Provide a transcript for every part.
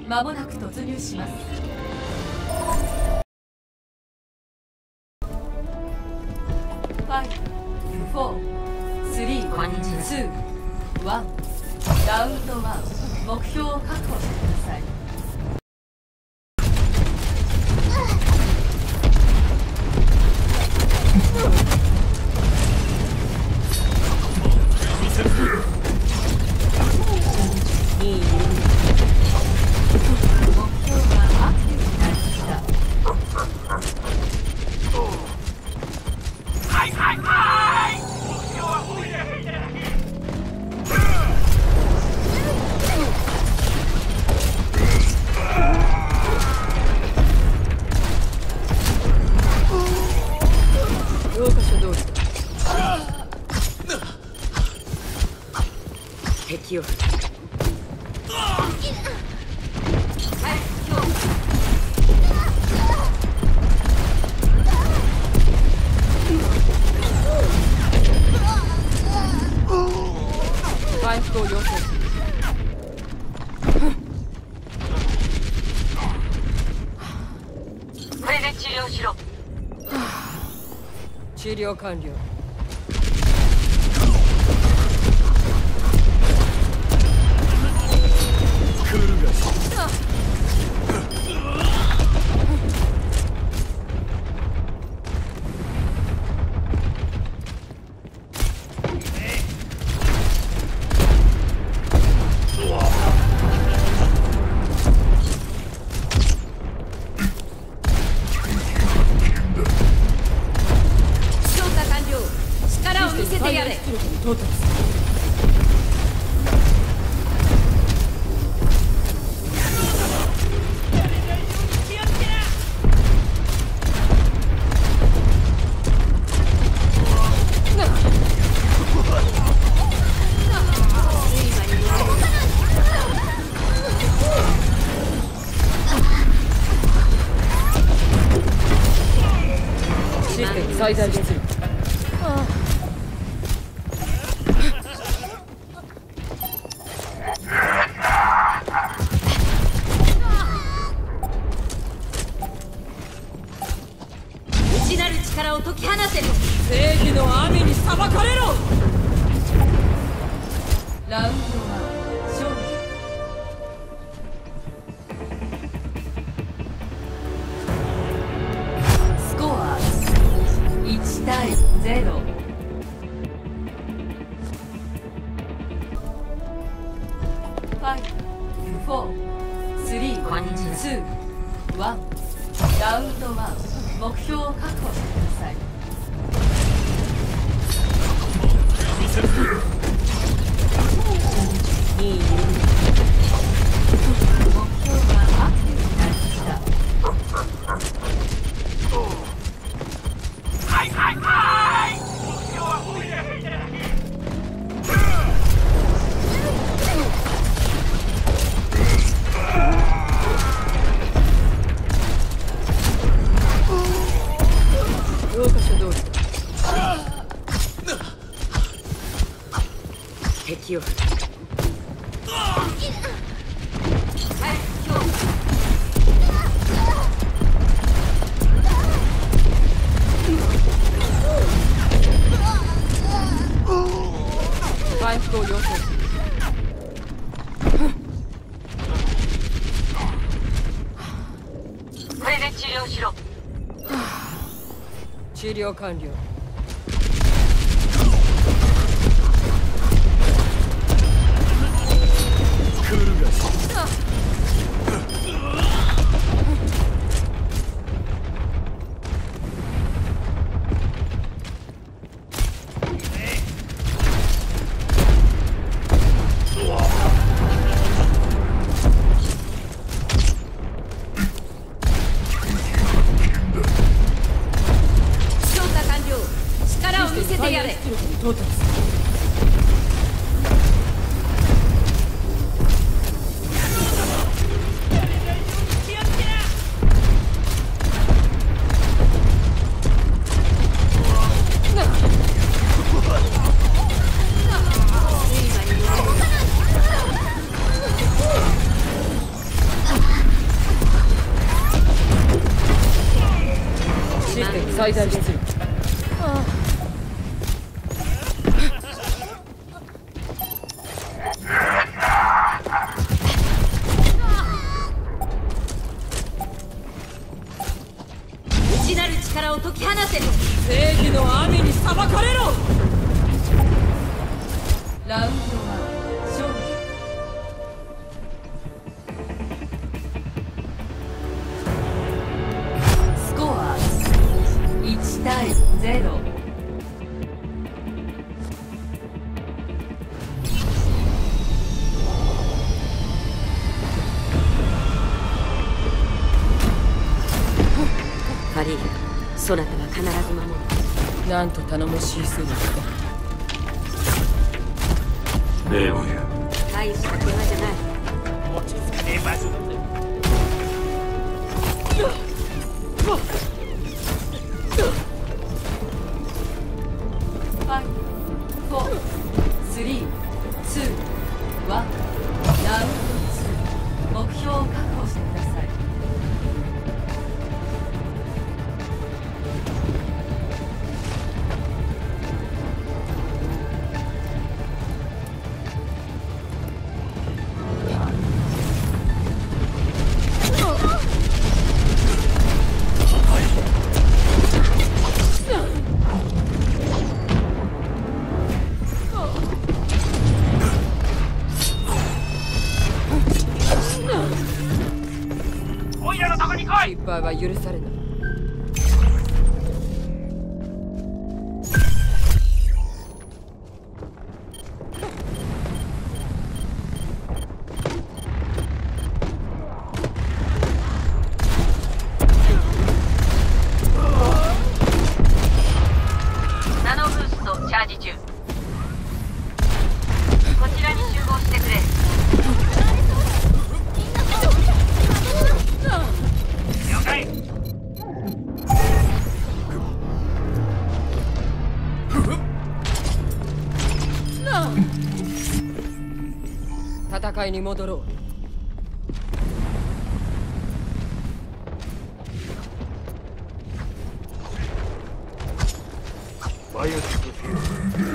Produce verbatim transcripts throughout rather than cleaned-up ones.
間もなく突入します。フォー、スリー、ツー、ワン。ラウンドワン。目標を確保してください。 敵を回復を要請する。これで治療しろ。治療完了。最大出力。内なる力を解き放て。正義の網に裁かれろ。 ラウンドは勝利。スコアいち対ゼロ。フォー、スリー、ツー、ワン。ラウンドワン。目標を確保してください。いい目標がアクティブになりました。はいはいはい。目標は多いね。 教科書通り敵を回復を要請する。これで治療しろ。治療完了。 最大出力。内なる力を解き放せ。正義の網に裁かれろ。 ラウンドは勝利。スコアいち対ゼロ。 ファリー、そなたは必ず守る。なんと頼もしい姿だ。 例を言う。 大した怪我じゃない。 落ち着かねえ場所だぜ。 ファイブ、フォー、スリー、ツー、ワン。ラウンドツー。目標を確保してください。 失敗は許されない。 ナノブーストチャージ中。こちらに集合してくれ。了解。 戦いに戻ろう。 バイオチップフィール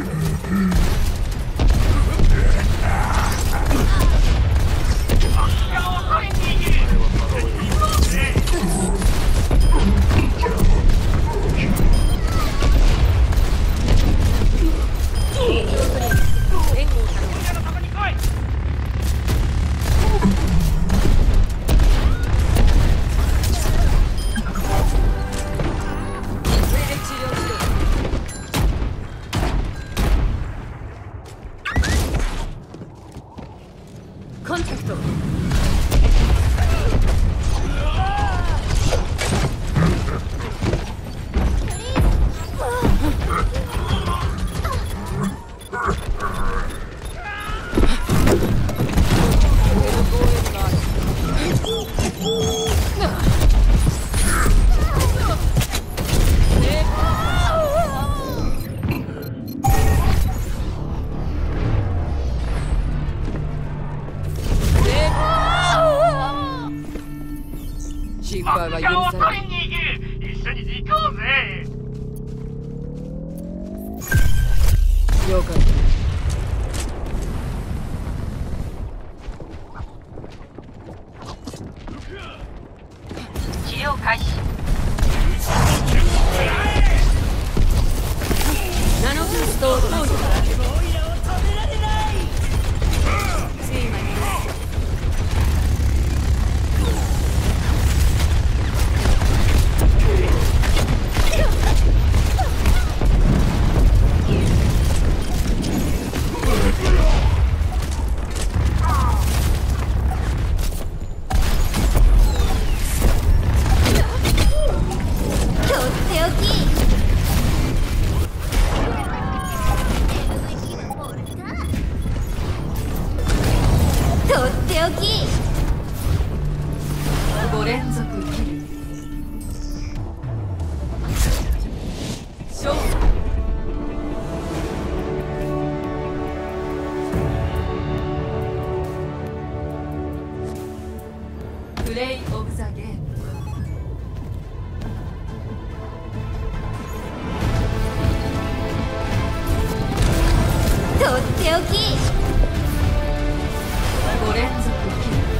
コンタクト。失敗は許されない。 一緒に行こうぜ。 了解。 治療開始。 ナノブーストを投入。 ご連続キル。勝負。プレイオブザゲーム。 ておき。 ご連続キル。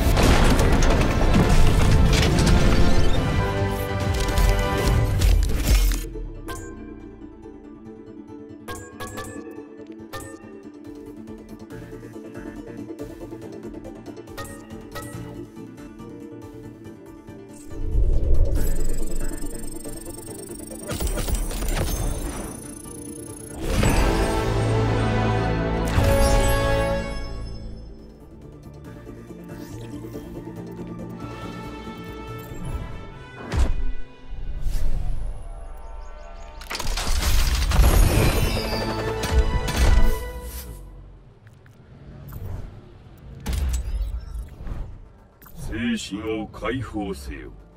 精神を解放せよ。